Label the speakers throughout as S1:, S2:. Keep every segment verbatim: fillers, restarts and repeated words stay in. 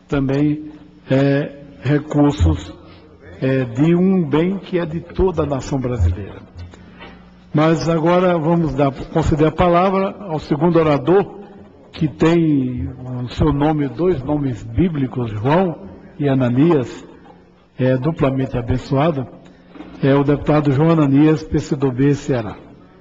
S1: também é, recursos é, de um bem que é de toda a nação brasileira. Mas agora vamos dar, conceder a palavra ao segundo orador, que tem o seu nome, dois nomes bíblicos, João e Ananias, é, duplamente abençoado, é o deputado João Ananias, P C do B, Ceará.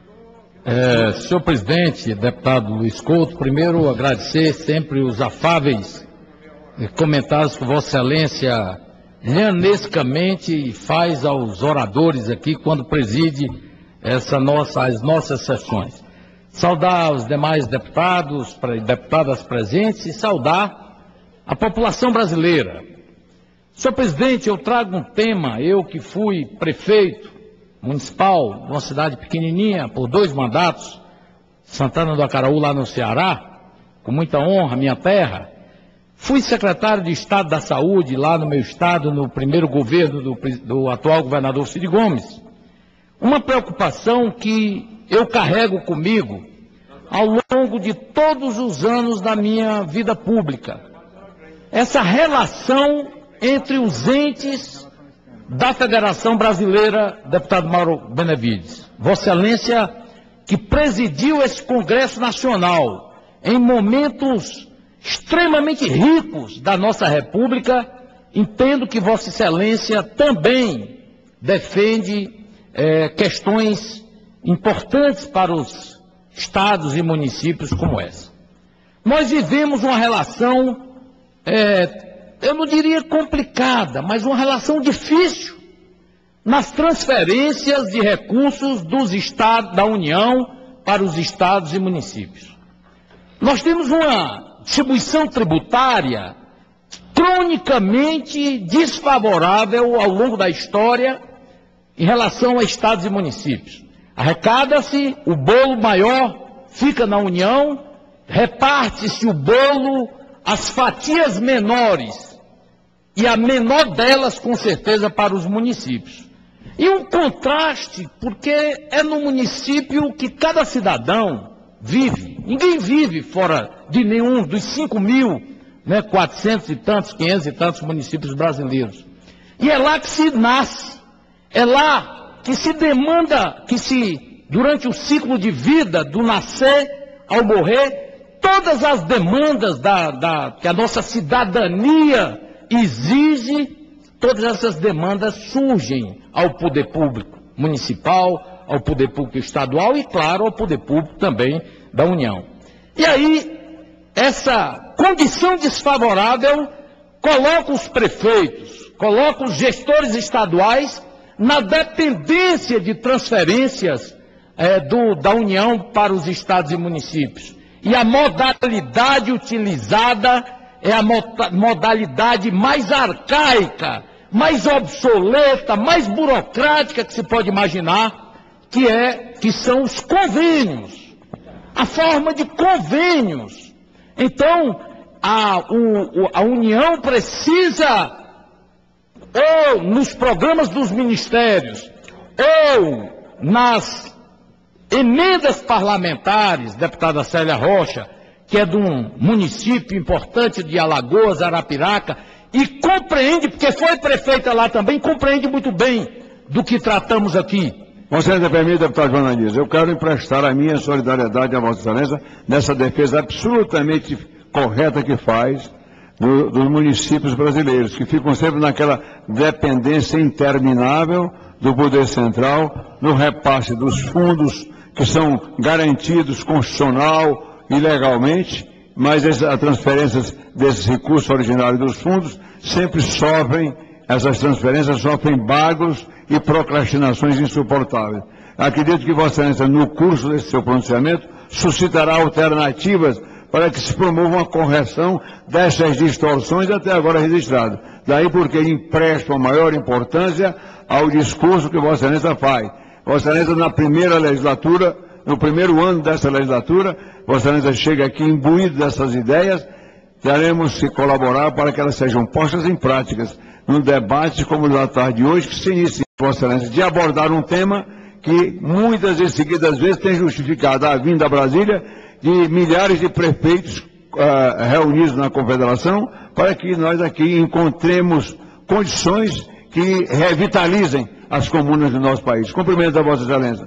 S2: É, senhor presidente, deputado Luiz Couto, primeiro agradecer sempre os afáveis comentários que Vossa Excelência lianescamente faz aos oradores aqui quando preside essa nossa, as nossas sessões. Saudar os demais deputados e deputadas presentes e saudar a população brasileira. Senhor presidente, eu trago um tema, eu que fui prefeito municipal de uma cidade pequenininha por dois mandatos, Santana do Acaraú, lá no Ceará, com muita honra, minha terra. Fui secretário de Estado da Saúde lá no meu estado, no primeiro governo do, do atual governador Cid Gomes. Uma preocupação que eu carrego comigo ao longo de todos os anos da minha vida pública. Essa relação entre os entes da Federação Brasileira, deputado Mauro Benevides. Vossa Excelência que presidiu esse Congresso Nacional em momentos extremamente ricos da nossa República, entendo que Vossa Excelência também defende é, questões importantes para os estados e municípios como essa. Nós vivemos uma relação, é, eu não diria complicada, mas uma relação difícil nas transferências de recursos dos estados, da União para os estados e municípios. Nós temos uma distribuição tributária cronicamente desfavorável ao longo da história em relação a estados e municípios. Arrecada-se, o bolo maior fica na União, reparte-se o bolo, as fatias menores, e a menor delas, com certeza, para os municípios. E um contraste, porque é no município que cada cidadão vive. Ninguém vive fora de nenhum dos cinco mil, né, quatrocentos e tantos, quinhentos e tantos municípios brasileiros. E é lá que se nasce, é lá que se demanda, que se, durante o ciclo de vida, do nascer ao morrer, todas as demandas da, da, que a nossa cidadania exige, todas essas demandas surgem ao poder público municipal, ao poder público estadual e, claro, ao poder público também da União. E aí, essa condição desfavorável coloca os prefeitos, coloca os gestores estaduais na dependência de transferências é, do, da União para os estados e municípios. E a modalidade utilizada é a modalidade mais arcaica, mais obsoleta, mais burocrática que se pode imaginar, que, é, que são os convênios. A forma de convênios. Então, a, o, a União precisa, ou nos programas dos ministérios, ou nas emendas parlamentares, deputada Célia Rocha, que é de um município importante de Alagoas, Arapiraca, e compreende, porque foi prefeita lá também, compreende muito bem do que tratamos aqui.
S3: Vossa Excelência, permite, deputado João Ananias, eu quero emprestar a minha solidariedade à Vossa Excelência nessa defesa absolutamente correta que faz do, dos municípios brasileiros, que ficam sempre naquela dependência interminável do poder central, no repasse dos fundos que são garantidos constitucional e legalmente, mas as transferências desses recursos originários dos fundos sempre sofrem, essas transferências sofrem bagos e procrastinações insuportáveis. Acredito que Vossa Excelência, no curso desse seu pronunciamento, suscitará alternativas para que se promova uma correção dessas distorções até agora registradas. Daí porque empresto a maior importância ao discurso que Vossa Excelência faz. Vossa Excelência, na primeira legislatura, no primeiro ano dessa legislatura, Vossa Excelência chega aqui imbuído dessas ideias, teremos que colaborar para que elas sejam postas em práticas num debate como o da tarde de hoje, que se inicia, Vossa Excelência, de abordar um tema que muitas e seguidas vezes tem justificado a vinda a Brasília de milhares de prefeitos uh, reunidos na Confederação, para que nós aqui encontremos condições que revitalizem as comunas do nosso país. Cumprimento a Vossa Excelência.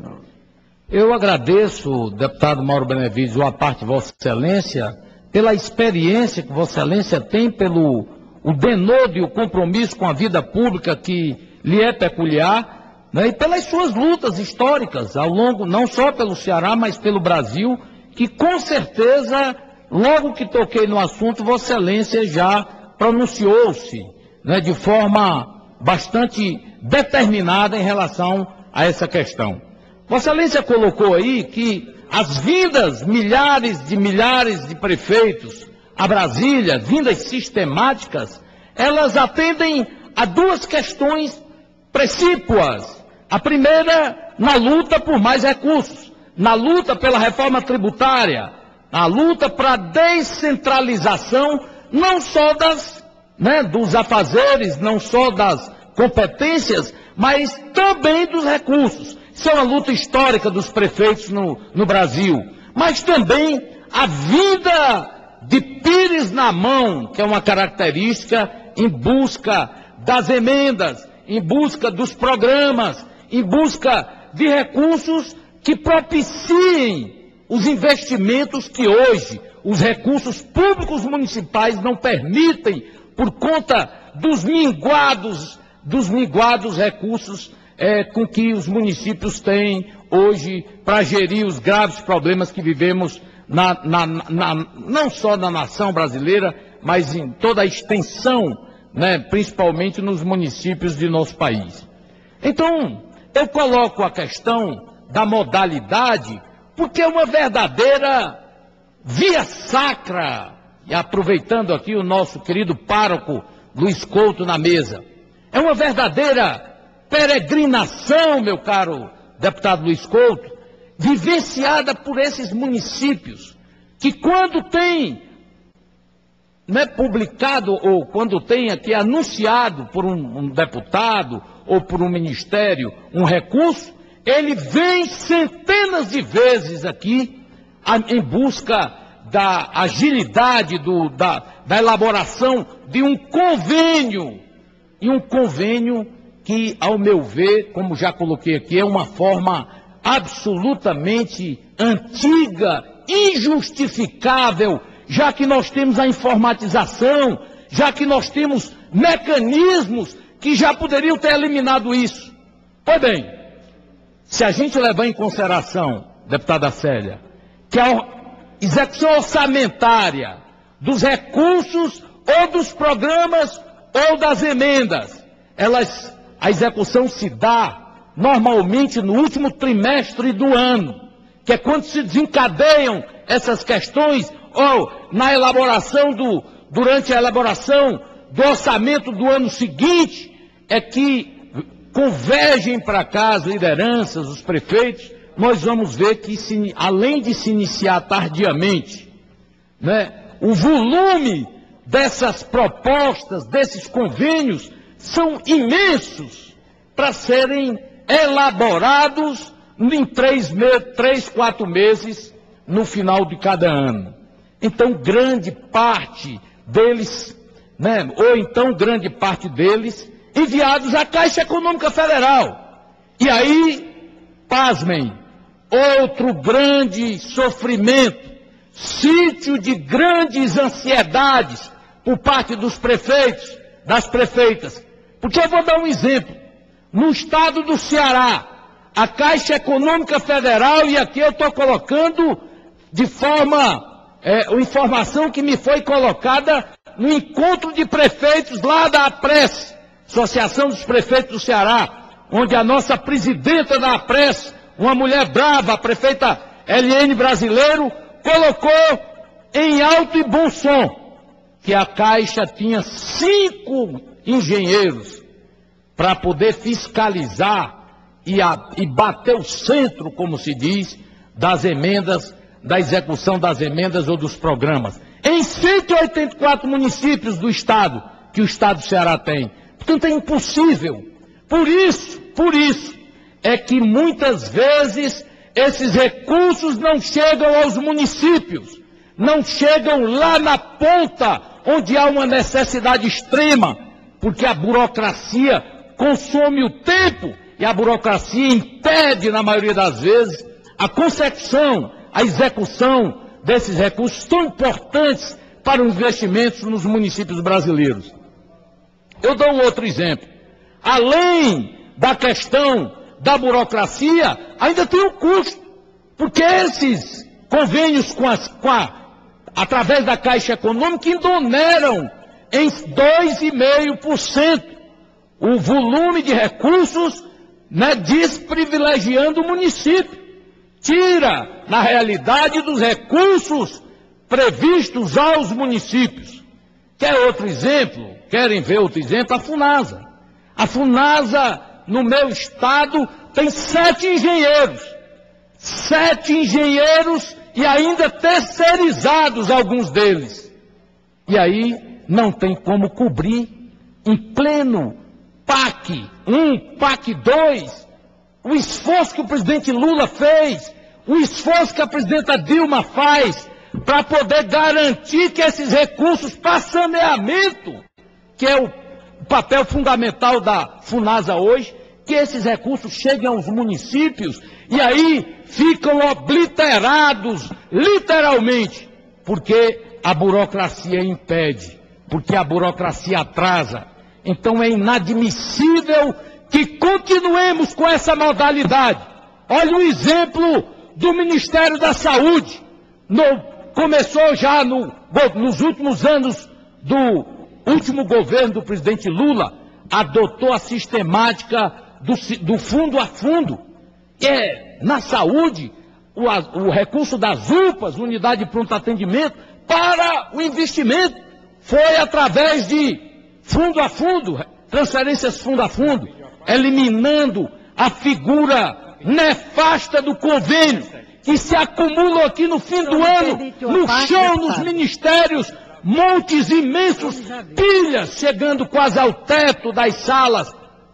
S2: Eu agradeço, deputado Mauro Benevides, a parte de Vossa Excelência, pela experiência que Vossa Excelência tem, pelo o denodo e o compromisso com a vida pública que lhe é peculiar, né, e pelas suas lutas históricas ao longo, não só pelo Ceará, mas pelo Brasil, que com certeza, logo que toquei no assunto, Vossa Excelência já pronunciou-se, né, de forma bastante determinada em relação a essa questão. Vossa Excelência colocou aí que as vindas, milhares de milhares de prefeitos a Brasília, vindas sistemáticas, elas atendem a duas questões precípuas. A primeira, na luta por mais recursos, na luta pela reforma tributária, na luta para a descentralização, não só das, né, dos afazeres, não só das competências, mas também dos recursos. Isso é uma luta histórica dos prefeitos no, no Brasil. Mas também a vinda de pires na mão, que é uma característica em busca das emendas, em busca dos programas, em busca de recursos que propiciem os investimentos que hoje os recursos públicos municipais não permitem por conta dos minguados, dos minguados recursos é, com que os municípios têm hoje para gerir os graves problemas que vivemos Na, na, na, não só na nação brasileira, mas em toda a extensão, né, principalmente nos municípios de nosso país. Então, eu coloco a questão da modalidade, porque é uma verdadeira via sacra, e aproveitando aqui o nosso querido pároco Luiz Couto na mesa, é uma verdadeira peregrinação, meu caro deputado Luiz Couto, vivenciada por esses municípios, que quando tem, né, publicado, ou quando tem aqui anunciado por um, um deputado, ou por um ministério, um recurso, ele vem centenas de vezes aqui, a, em busca da agilidade, do, da, da elaboração de um convênio, e um convênio que, ao meu ver, como já coloquei aqui, é uma forma absolutamente antiga, injustificável, já que nós temos a informatização, já que nós temos mecanismos que já poderiam ter eliminado isso. Pois bem, se a gente levar em consideração, deputada Célia, que a execução orçamentária dos recursos ou dos programas ou das emendas, elas, a execução se dá normalmente no último trimestre do ano, que é quando se desencadeiam essas questões, ou na elaboração do, durante a elaboração do orçamento do ano seguinte, é que convergem para cá as lideranças, os prefeitos, nós vamos ver que, se, além de se iniciar tardiamente, né, o volume dessas propostas, desses convênios, são imensos para serem elaborados em três, três, quatro meses no final de cada ano. Então, grande parte deles, né, ou então grande parte deles, enviados à Caixa Econômica Federal. E aí, pasmem, outro grande sofrimento, sítio de grandes ansiedades por parte dos prefeitos, das prefeitas. Porque eu vou dar um exemplo. No estado do Ceará, a Caixa Econômica Federal, e aqui eu estou colocando de forma, é, a informação que me foi colocada no encontro de prefeitos lá da APRES, Associação dos Prefeitos do Ceará, onde a nossa presidenta da APRES, uma mulher brava, a prefeita Eliane Brasileiro, colocou em alto e bom som que a Caixa tinha cinco engenheiros para poder fiscalizar e, a, e bater o centro, como se diz, das emendas, da execução das emendas ou dos programas. Em cento e oitenta e quatro municípios do estado, que o estado do Ceará tem. Portanto, é impossível. Por isso, por isso, é que muitas vezes esses recursos não chegam aos municípios. não chegam lá na ponta, onde há uma necessidade extrema, porque a burocracia consome o tempo e a burocracia impede, na maioria das vezes, a consecução, a execução desses recursos tão importantes para os investimentos nos municípios brasileiros. Eu dou um outro exemplo. Além da questão da burocracia, ainda tem o custo, porque esses convênios com as, com a, através da Caixa Econômica indoneram em dois vírgula cinco por cento o volume de recursos, né, desprivilegiando o município. Tira, na realidade, dos recursos previstos aos municípios. Quer outro exemplo? Querem ver outro exemplo? A FUNASA. A FUNASA, no meu estado, tem sete engenheiros. Sete engenheiros e ainda terceirizados alguns deles. E aí não tem como cobrir em pleno P A C um, P A C dois, o esforço que o presidente Lula fez, o esforço que a presidenta Dilma faz para poder garantir que esses recursos para saneamento, que é o papel fundamental da FUNASA hoje, que esses recursos cheguem aos municípios e aí ficam obliterados, literalmente, porque a burocracia impede, porque a burocracia atrasa. Então é inadmissível que continuemos com essa modalidade. Olha o exemplo do Ministério da Saúde. No, começou já no, nos últimos anos do último governo do presidente Lula, adotou a sistemática do, do fundo a fundo, que é na saúde, o, o recurso das U P As, Unidade de Pronto Atendimento, para o investimento. Foi através de fundo a fundo, transferências fundo a fundo, eliminando a figura nefasta do convênio, que se acumulam aqui no fim do ano, no chão, nos ministérios, montes imensos, pilhas, chegando quase ao teto das salas,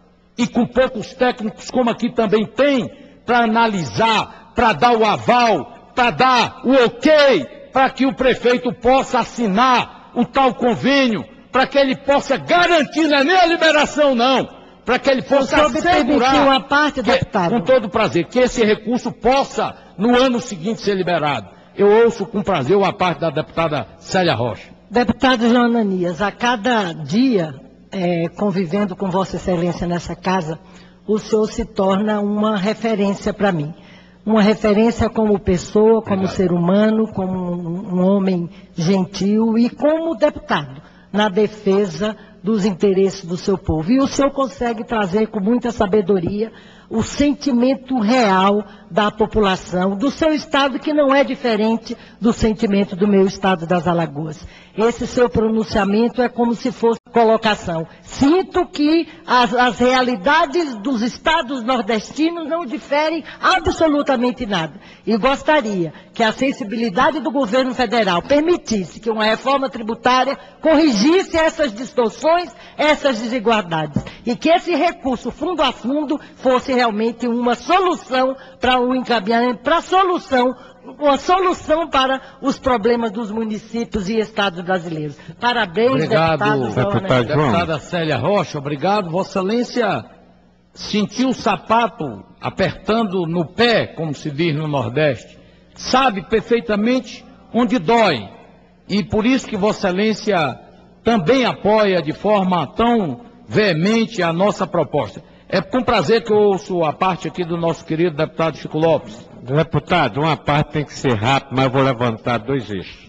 S2: e com poucos técnicos, como aqui também tem, para analisar, para dar o aval, para dar o ok, para que o prefeito possa assinar o tal convênio, para que ele possa garantir, não é nem a liberação não, para que ele possa assegurar,
S4: uma parte, deputado.
S2: Que, com todo prazer, que esse recurso possa, no ano seguinte, ser liberado. Eu ouço com prazer uma parte da deputada Célia Rocha.
S4: Deputado João Ananias, a cada dia, é, convivendo com Vossa Excelência nessa casa, o senhor se torna uma referência para mim. Uma referência como pessoa, como Obrigado. Ser humano, como um, um homem gentil e como deputado, na defesa dos interesses do seu povo. E o senhor consegue trazer com muita sabedoria o sentimento real da população, do seu estado, que não é diferente do sentimento do meu estado das Alagoas. Esse seu pronunciamento é como se fosse colocação. Sinto que as, as realidades dos estados nordestinos não diferem absolutamente nada. E gostaria que a sensibilidade do governo federal permitisse que uma reforma tributária corrigisse essas distorções, essas desigualdades. E que esse recurso, fundo a fundo, fosse realmente uma solução para o encaminhamento, para a solução, uma solução para os problemas dos municípios e estados brasileiros. Parabéns,
S2: obrigado,
S4: deputado,
S2: deputado João. Deputada Célia Rocha, obrigado. Vossa Excelência sentiu o sapato apertando no pé, como se diz no Nordeste. Sabe perfeitamente onde dói. E por isso que Vossa Excelência também apoia de forma tão veemente a nossa proposta. É com prazer que eu ouço a parte aqui do nosso querido deputado Chico Lopes.
S5: Deputado, uma parte tem que ser rápida, mas eu vou levantar dois eixos.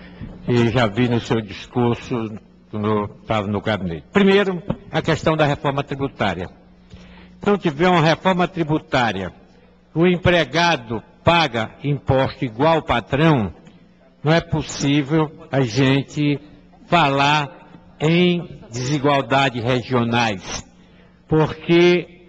S5: E já vi no seu discurso, quando estava no gabinete. Primeiro, a questão da reforma tributária. Se não tiver uma reforma tributária, o empregado paga imposto igual ao patrão, não é possível a gente falar em desigualdades regionais. Porque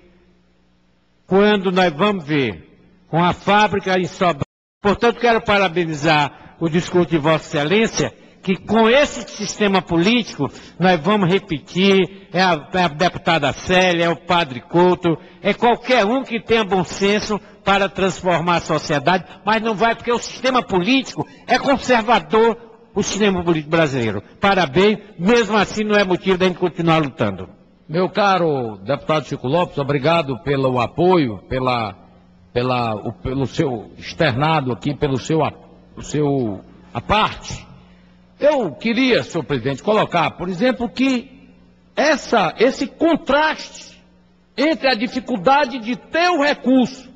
S5: quando nós vamos ver com a fábrica em Sobral, portanto quero parabenizar o discurso de Vossa Excelência, que com esse sistema político nós vamos repetir, é a, é a deputada Célia, é o padre Couto, é qualquer um que tenha bom senso para transformar a sociedade, mas não vai porque o sistema político é conservador, o sistema político brasileiro. Parabéns, mesmo assim não é motivo de a gente continuar lutando.
S2: Meu caro deputado Chico Lopes, obrigado pelo apoio, pela, pela, o, pelo seu externado aqui, pelo seu, o seu a parte. Eu queria, senhor presidente, colocar, por exemplo, que essa, esse contraste entre a dificuldade de ter o recurso,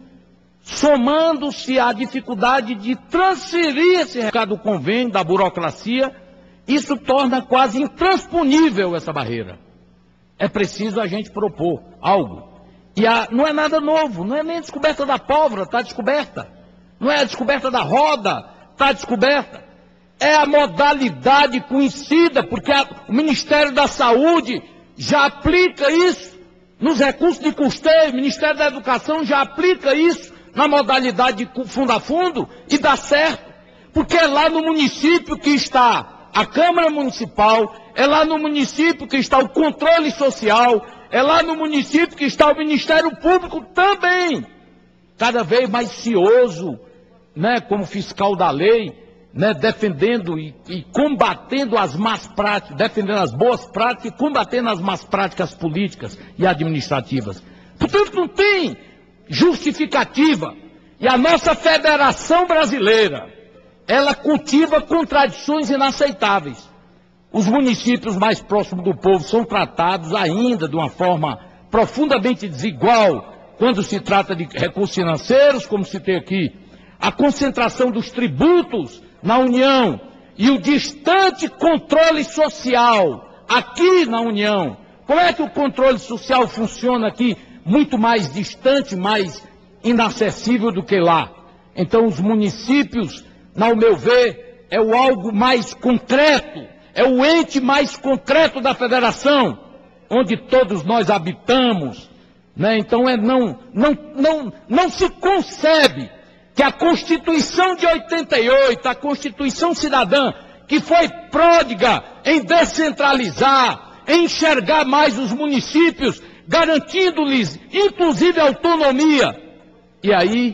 S2: somando-se à dificuldade de transferir esse recado do convênio, da burocracia, isso torna quase intransponível essa barreira. É preciso a gente propor algo. E a, não é nada novo, não é nem a descoberta da pólvora, está descoberta. Não é a descoberta da roda, está descoberta. É a modalidade conhecida, porque a, o Ministério da Saúde já aplica isso nos recursos de custeio, o Ministério da Educação já aplica isso na modalidade de fundo a fundo e dá certo. Porque é lá no município que está a Câmara Municipal, é lá no município que está o controle social, é lá no município que está o Ministério Público também, cada vez mais cioso, né, como fiscal da lei, né, defendendo e, e combatendo as más práticas, defendendo as boas práticas e combatendo as más práticas políticas e administrativas. Portanto, não tem justificativa. E a nossa Federação Brasileira, ela cultiva contradições inaceitáveis. Os municípios mais próximos do povo são tratados ainda de uma forma profundamente desigual quando se trata de recursos financeiros, como se tem aqui, a concentração dos tributos na União e o distante controle social aqui na União. Como é que o controle social funciona aqui? Muito mais distante, mais inacessível do que lá. Então os municípios, ao meu ver, é o algo mais concreto, é o ente mais concreto da federação, onde todos nós habitamos, né? Então é não, não, não, não se concebe que a Constituição de oitenta e oito, a Constituição Cidadã, que foi pródiga em descentralizar, em enxergar mais os municípios, garantindo-lhes, inclusive, autonomia. E aí,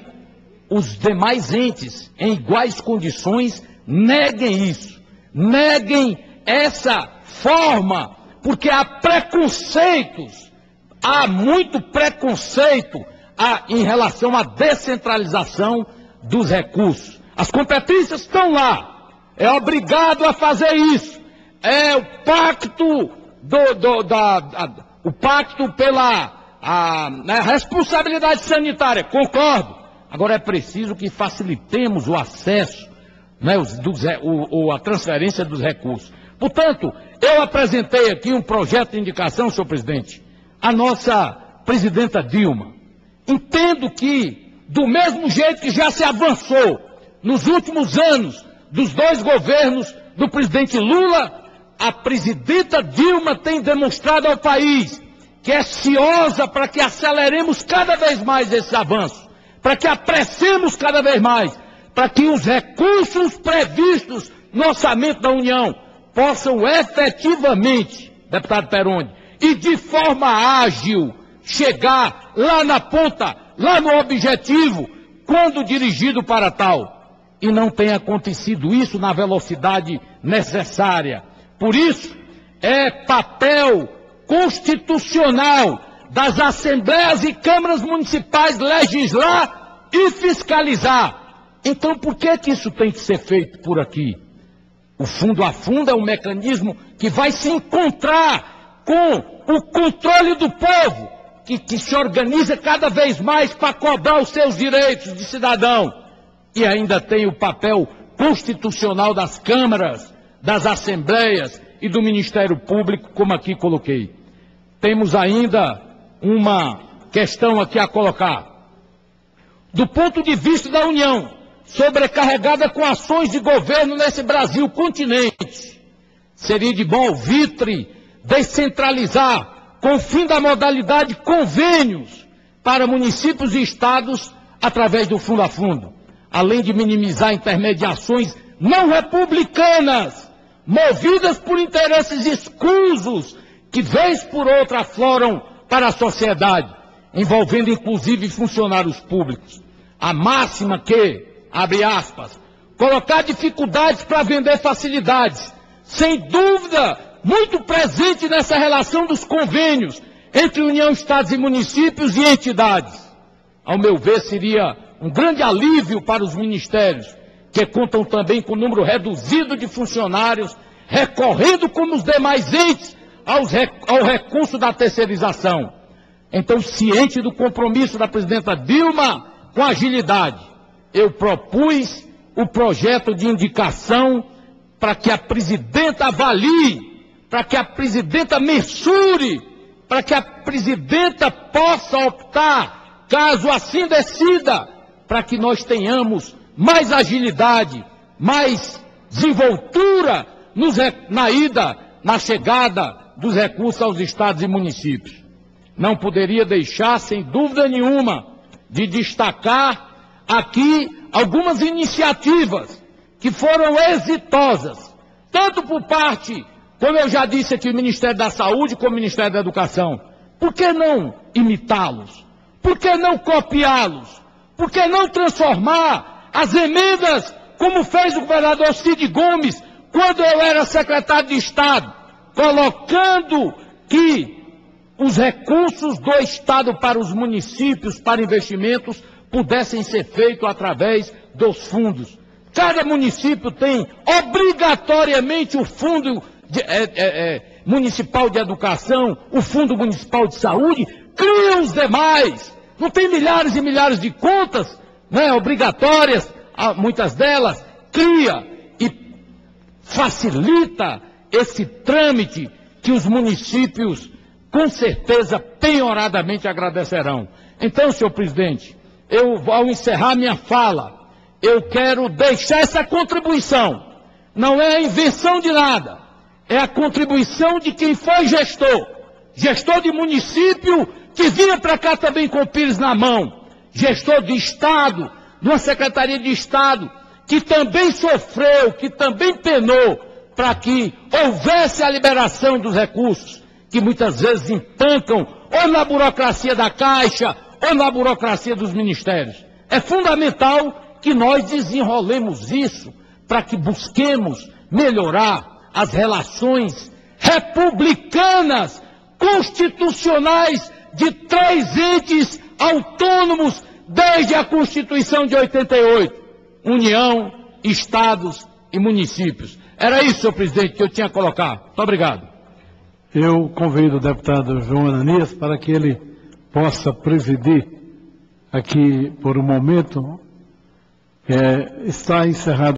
S2: os demais entes, em iguais condições, neguem isso, neguem essa forma, porque há preconceitos, há muito preconceito a, em relação à descentralização dos recursos. As competências estão lá, é obrigado a fazer isso, é o pacto, do, do, da, da, o pacto pela a, a responsabilidade sanitária, concordo. Agora é preciso que facilitemos o acesso, né, os, dos, o, o, a transferência dos recursos. Portanto, eu apresentei aqui um projeto de indicação, senhor presidente, à nossa presidenta Dilma. Entendo que, do mesmo jeito que já se avançou nos últimos anos dos dois governos do presidente Lula, a presidenta Dilma tem demonstrado ao país que é ciosa para que aceleremos cada vez mais esse avanço, para que apressemos cada vez mais, para que os recursos previstos no orçamento da União possam efetivamente, deputado Peroni, e de forma ágil, chegar lá na ponta, lá no objetivo, quando dirigido para tal. E não tem acontecido isso na velocidade necessária. Por isso, é papel constitucional das assembleias e câmaras municipais legislar e fiscalizar. Então, por que que isso tem que ser feito por aqui? O fundo a fundo é um mecanismo que vai se encontrar com o controle do povo, que, que se organiza cada vez mais para cobrar os seus direitos de cidadão. E ainda tem o papel constitucional das câmaras, das assembleias e do Ministério Público, como aqui coloquei. Temos ainda uma questão aqui a colocar. Do ponto de vista da União, sobrecarregada com ações de governo nesse Brasil continente, seria de bom alvitre descentralizar, com o fim da modalidade convênios para municípios e estados através do fundo a fundo, além de minimizar intermediações não republicanas, movidas por interesses escusos que, vez por outra, afloram para a sociedade, envolvendo inclusive funcionários públicos. A máxima que, abre aspas, colocar dificuldades para vender facilidades, sem dúvida, muito presente nessa relação dos convênios entre União, Estados e municípios e entidades. Ao meu ver, seria um grande alívio para os ministérios, que contam também com um número reduzido de funcionários, recorrendo como os demais entes aos rec ao recurso da terceirização. Então, ciente do compromisso da presidenta Dilma com agilidade, eu propus o projeto de indicação para que a presidenta avalie, para que a presidenta mensure, para que a presidenta possa optar, caso assim decida, para que nós tenhamos mais agilidade, mais desenvoltura nos, na ida, na chegada dos recursos aos estados e municípios. Não poderia deixar, sem dúvida nenhuma, de destacar aqui algumas iniciativas que foram exitosas, tanto por parte, como eu já disse aqui, do Ministério da Saúde como do Ministério da Educação. Por que não imitá-los? Por que não copiá-los? Por que não transformar as emendas, como fez o governador Cid Gomes, quando eu era secretário de Estado, colocando que os recursos do Estado para os municípios, para investimentos, pudessem ser feitos através dos fundos. Cada município tem obrigatoriamente o Fundo de, é, é, é, Municipal de Educação, o Fundo Municipal de Saúde, cria os demais. Não tem milhares e milhares de contas, né, obrigatórias, muitas delas, cria e facilita esse trâmite que os municípios, com certeza, penhoradamente agradecerão. Então, senhor presidente, eu, ao encerrar minha fala, eu quero deixar essa contribuição. Não é a invenção de nada, é a contribuição de quem foi gestor. Gestor de município que vinha para cá também com o Pires na mão. Gestor de Estado, de uma Secretaria de Estado, que também sofreu, que também penou para que houvesse a liberação dos recursos, que muitas vezes empancam ou na burocracia da Caixa ou na burocracia dos ministérios. É fundamental que nós desenrolemos isso para que busquemos melhorar as relações republicanas, constitucionais de três entes autônomos desde a Constituição de oitenta e oito, União, Estados e municípios. Era isso, senhor presidente, que eu tinha a colocar. Muito obrigado.
S1: Eu convido o deputado João Ananias para que ele possa presidir aqui por um momento. É, está encerrado